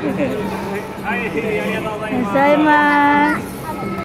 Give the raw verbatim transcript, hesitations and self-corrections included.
はい、ありがとうございいらっしゃいま